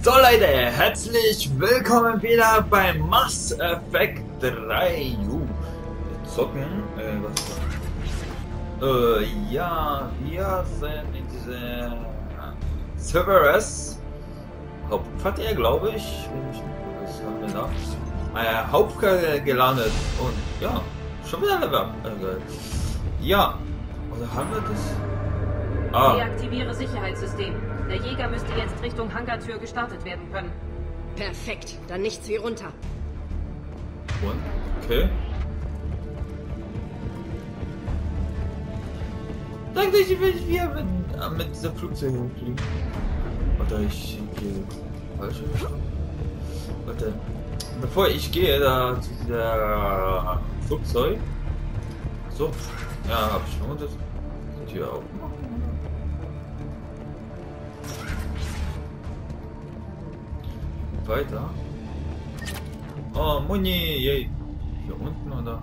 So Leute, herzlich willkommen wieder bei Mass Effect 3. Wir zocken, ja, wir sind in diese Cerberus Hauptquartier, glaube ich. Was haben wir da? Hauptquartier gelandet und ja, schon wieder Level. Ja, oder haben wir das? Deaktiviere Sicherheitssystem. Der Jäger müsste jetzt Richtung Hangartür gestartet werden können. Perfekt, dann nichts wie runter. Und? Okay. Danke, ich will hier mit dieser Flugzeug fliegen. Oder ich gehe falsch Richtung. Warte. Bevor ich gehe da zu dieser Flugzeug. So. Ja, hab ich schon das. Die Tür aufmachen. Weiter. Oh, Muni, yay. Hier unten oder?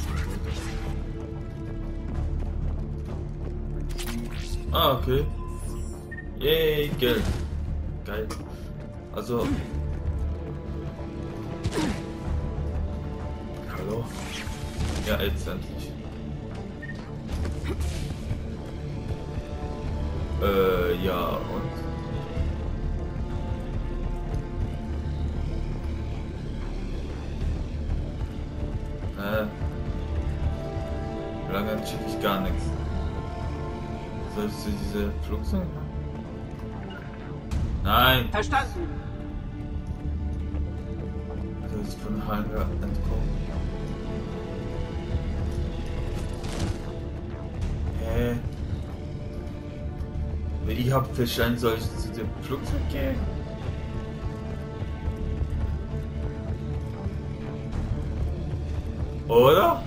Ah, okay. Yay, Geld. Geil. Also. Hallo? Ja, jetzt endlich. Ja, und? Lange check ich gar nichts. Sollst du diese Flugzeug machen? Nein! Verstanden! Du sollst von Hangar entkommen. Hä? Ich hab verstanden, soll ich zu dem Flugzeug gehen? Oder?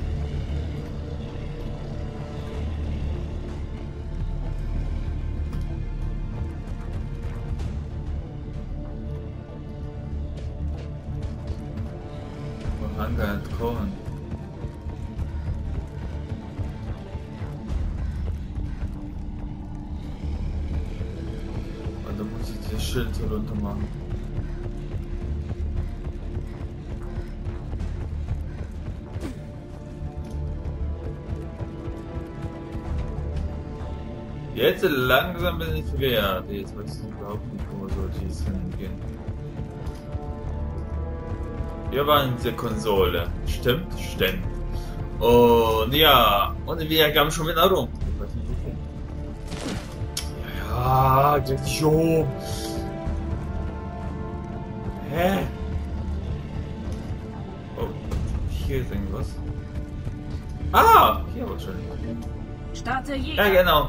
Vom Hangar entkommen. Und dann muss ich das Schild runter machen. Jetzt langsam bin ich wert. Jetzt weiß ich überhaupt nicht, wo sollte ich hingehen. Wir waren in der Konsole. Stimmt? Stimmt. Und ja, und wir gaben schon wieder rum. Ich weiß nicht wovon. Ja, geht schon. Hä? Oh, hier ist irgendwas. Ah, hier wahrscheinlich. Starte Jäger! Ja, genau.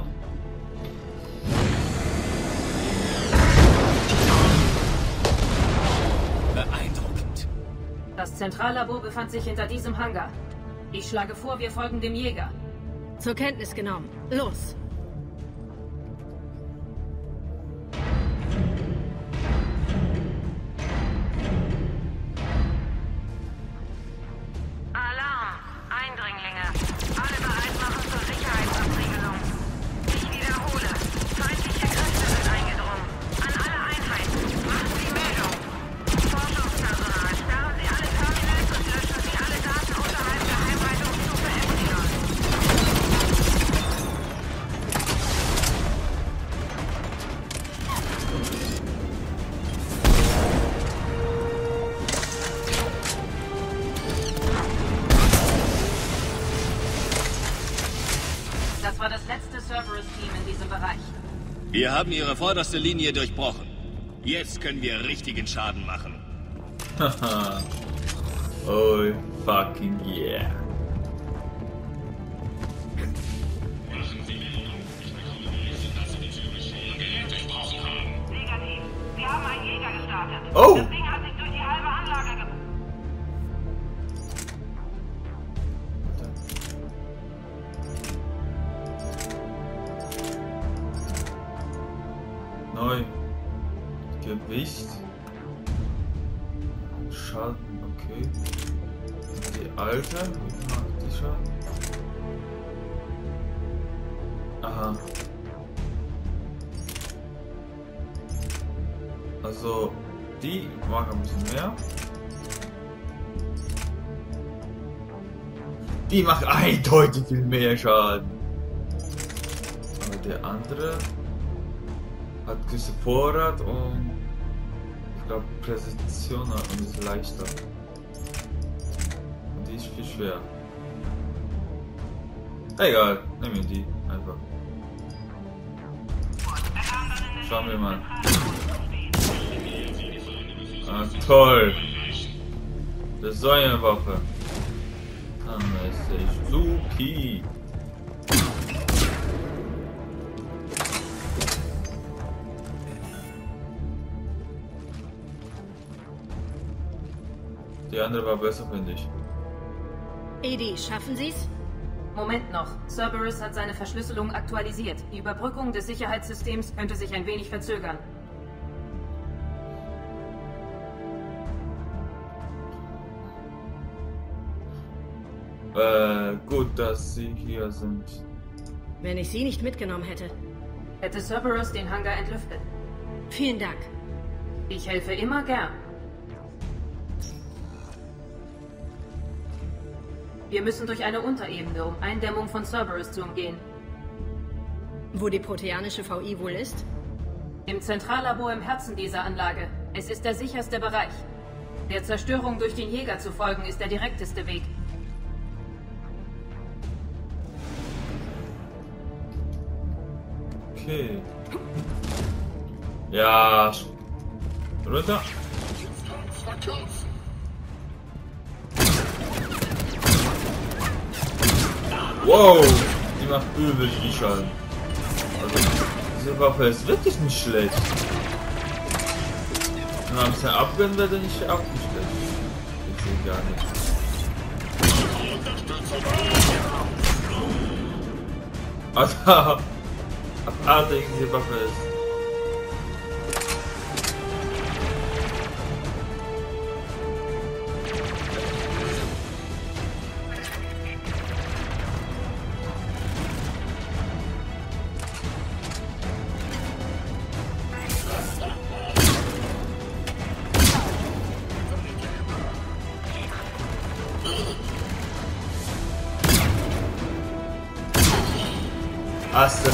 Beeindruckend. Das Zentrallabor befand sich hinter diesem Hangar. Ich schlage vor, wir folgen dem Jäger. Zur Kenntnis genommen. Los! Alarm! Eindringlinge! Alle bereit machen zur Sicherheitsabriegelung. Ich wiederhole. Feindliche Kräfte sind eingedrungen. An alle Einheiten. Machen Sie Meldung. Forschungspersonal. Sperren Sie alle Terminals und löschen Sie alle Daten unterhalb Geheimhaltungsstufe Epsilon. Das war das letzte Cerberus-Team in diesem Bereich. Wir haben ihre vorderste Linie durchbrochen. Jetzt können wir richtigen Schaden machen. Haha. Oh, fucking yeah. Negativ. Wir haben einen Jäger gestartet. Oh. Das Ding hat sich durch die halbe Anlage ge... Neu. Gewicht. Schaden, okay. Die alte, wie macht die Schaden? Aha. Also, die machen ein bisschen mehr. Die macht eindeutig viel mehr Schaden. Aber der andere hat gesupportet und ich glaube Präzision ist leichter. Und die ist viel schwer. Egal, nehmen wir die einfach. Schauen wir mal. Ah, toll. Das ist so eine Waffe. Dann ist ich Suki. Die andere war besser, finde ich. Edie, schaffen Sie's? Moment noch. Cerberus hat seine Verschlüsselung aktualisiert. Die Überbrückung des Sicherheitssystems könnte sich ein wenig verzögern. Gut, dass Sie hier sind. Wenn ich sie nicht mitgenommen hätte. Hätte Cerberus den Hangar entlüftet. Vielen Dank. Ich helfe immer gern. Wir müssen durch eine Unterebene, um Eindämmung von Cerberus zu umgehen. Wo die proteanische VI wohl ist? Im Zentrallabor im Herzen dieser Anlage. Es ist der sicherste Bereich. Der Zerstörung durch den Jäger zu folgen, ist der direkteste Weg. Okay. Ja. Runter. Wow. Die macht übel viel Schaden. Also, diese Waffe ist wirklich nicht schlecht. Und am bisschen abgehen werde ich auch nicht schlecht. Ich sehe gar nicht. Also, abartig diese Waffe ist. Asse.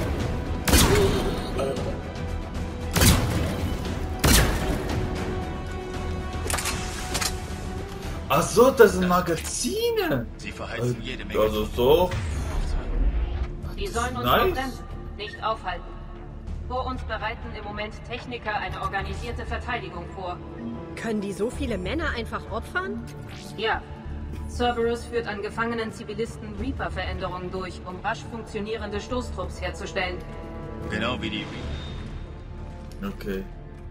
Ach so, das sind Magazine. Sie verheizen jede Menge. Also so. Die sollen uns Nice. verbremsen, nicht aufhalten. Vor uns bereiten im Moment Techniker eine organisierte Verteidigung vor. Können die so viele Männer einfach opfern? Ja. Cerberus führt an gefangenen Zivilisten Reaper-Veränderungen durch, um rasch funktionierende Stoßtrupps herzustellen. Genau wie die. Okay.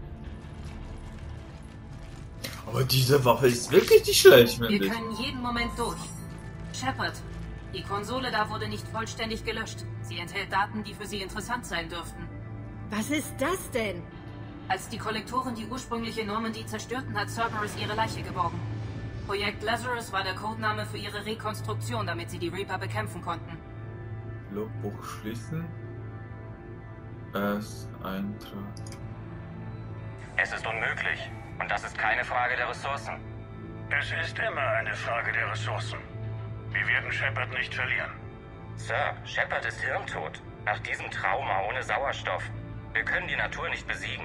Aber diese Waffe ist wirklich nicht schlecht, finde Wir ich. können jeden Moment durch. Shepard, die Konsole da wurde nicht vollständig gelöscht. Sie enthält Daten, die für Sie interessant sein dürften. Was ist das denn? Als die Kollektoren die ursprüngliche Normandy zerstörten, hat Cerberus ihre Leiche geborgen. Projekt Lazarus war der Codename für ihre Rekonstruktion, damit sie die Reaper bekämpfen konnten. Logbuch schließen. Es Eintrag. Es ist unmöglich. Und das ist keine Frage der Ressourcen. Es ist immer eine Frage der Ressourcen. Wir werden Shepard nicht verlieren. Sir, Shepard ist hirntot. Nach diesem Trauma ohne Sauerstoff. Wir können die Natur nicht besiegen.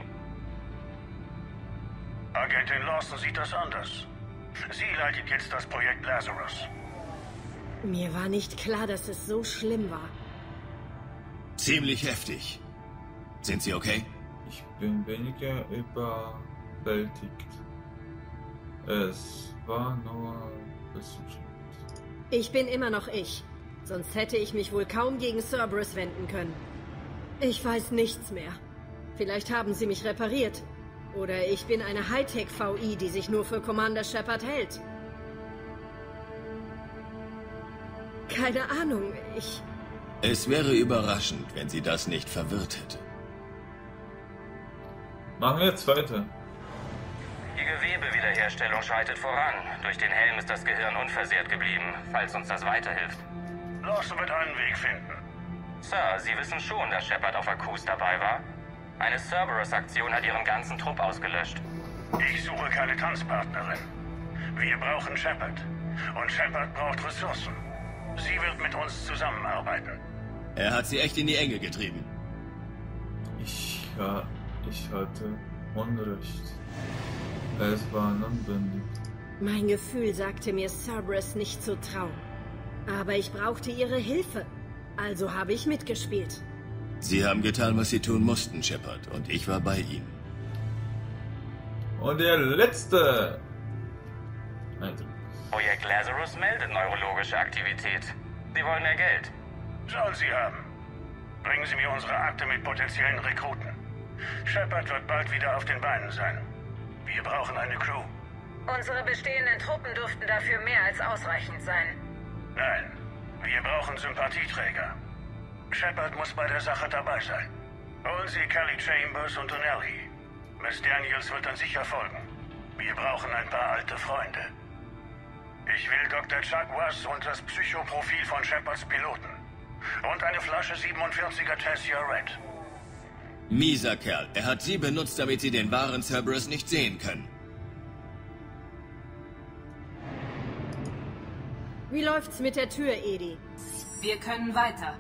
Agentin Lawson sieht das anders. Sie leitet jetzt das Projekt Lazarus. Mir war nicht klar, dass es so schlimm war. Ziemlich heftig. Sind Sie okay? Ich bin weniger überwältigt. Es war nur ein bisschen schlecht. Ich bin immer noch ich. Sonst hätte ich mich wohl kaum gegen Cerberus wenden können. Ich weiß nichts mehr. Vielleicht haben sie mich repariert. Oder ich bin eine Hightech-VI, die sich nur für Commander Shepard hält. Keine Ahnung, Es wäre überraschend, wenn sie das nicht verwirrt hätte. Machen wir jetzt weiter. Die Gewebewiederherstellung schreitet voran. Durch den Helm ist das Gehirn unversehrt geblieben, falls uns das weiterhilft. Lawson wird einen Weg finden. Sir, Sie wissen schon, dass Shepard auf Akkus dabei war? Eine Cerberus-Aktion hat ihren ganzen Trupp ausgelöscht. Ich suche keine Tanzpartnerin. Wir brauchen Shepard. Und Shepard braucht Ressourcen. Sie wird mit uns zusammenarbeiten. Er hat sie echt in die Enge getrieben. Ich hatte Unrecht. Es war notwendig. Mein Gefühl sagte mir, Cerberus nicht zu trauen. Aber ich brauchte ihre Hilfe. Also habe ich mitgespielt. Sie haben getan, was sie tun mussten, Shepard. Und ich war bei ihnen. Und der letzte. Also. Projekt Lazarus meldet neurologische Aktivität. Sie wollen mehr Geld. Soll sie haben. Bringen Sie mir unsere Akte mit potenziellen Rekruten. Shepard wird bald wieder auf den Beinen sein. Wir brauchen eine Crew. Unsere bestehenden Truppen dürften dafür mehr als ausreichend sein. Nein, wir brauchen Sympathieträger. Shepard muss bei der Sache dabei sein. Holen Sie Kelly Chambers und O'Neill. Miss Daniels wird dann sicher folgen. Wir brauchen ein paar alte Freunde. Ich will Dr. Chuck Wass und das Psychoprofil von Shepards Piloten. Und eine Flasche 47er Tessia Red. Mieser Kerl. Er hat sie benutzt, damit sie den wahren Cerberus nicht sehen können. Wie läuft's mit der Tür, Edi? Wir können weiter.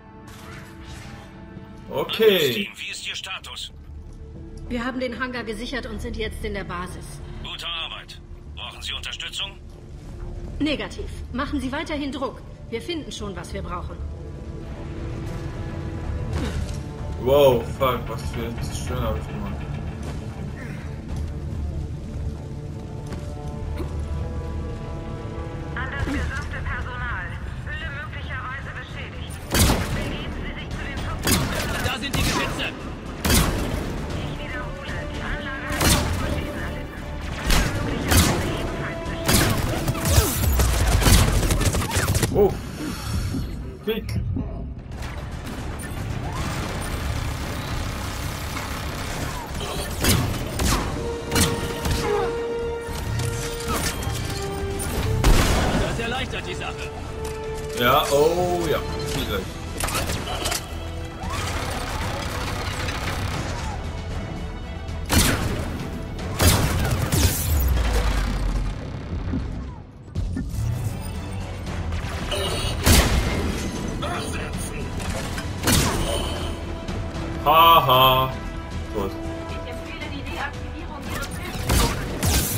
Okay. Team, wie ist Ihr Status? Wir haben den Hangar gesichert und sind jetzt in der Basis. Gute Arbeit. Brauchen Sie Unterstützung? Negativ. Machen Sie weiterhin Druck. Wir finden schon, was wir brauchen. Wow, fuck, was für ein schön habe ich gemacht. An das gesamte Personal. Hülle möglicherweise beschädigt. Begeben Sie sich zu den Schutzpunkten. Da sind die Geschütze! Ich wiederhole, die Anlage hat Schutzverschießen erlitten. Hülle möglicherweise ebenfalls beschädigt. Oh. Fick. Das erleichtert die Sache. Ja, oh ja. Vielleicht. Haha. Gut. Ich empfehle die Deaktivierung Ihres Hilfssystems.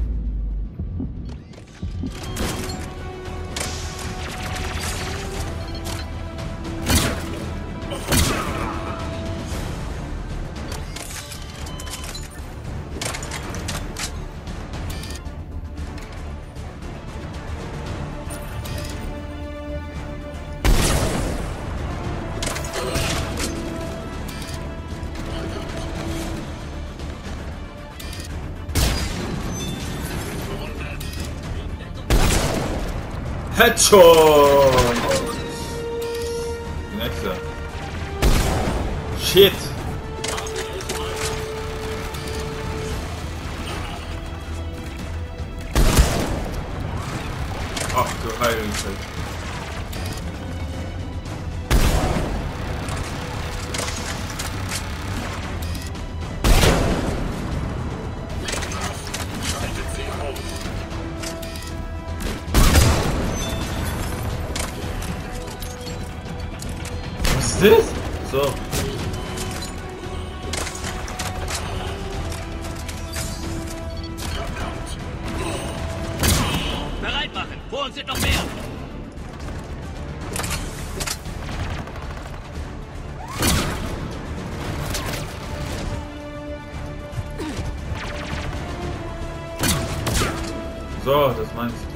Headshot! Nächste. Shit! Ach du Heilige. Was ist das? So. Bereit machen! Vor uns sind noch mehr! So, das meinst du.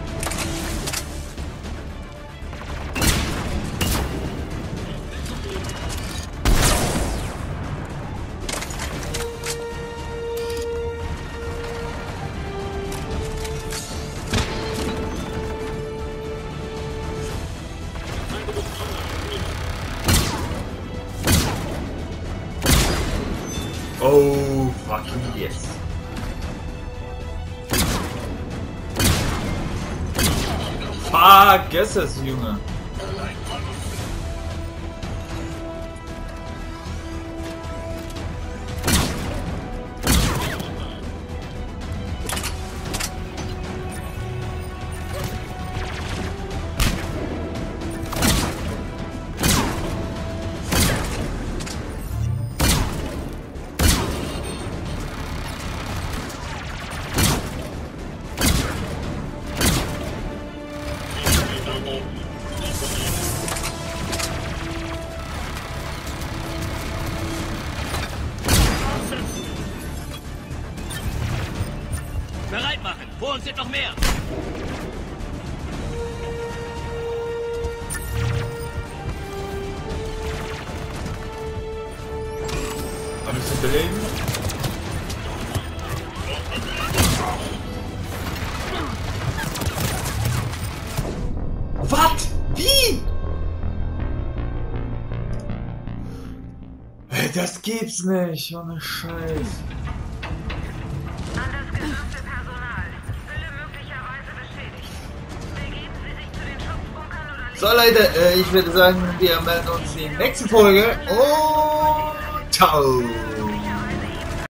Oh, fucking yes. Vergiss es, Junge. bereit machen. Vor uns sind noch mehr. Ein bisschen belegen. Was? Wie? Ey, das gibt's nicht. Ohne Scheiß. An das gesamte Personal. Hülle möglicherweise beschädigt. Begeben Sie sich zu den Schutzbunkern oder... So Leute, ich würde sagen, wir melden uns in der nächsten Folge. Und ciao.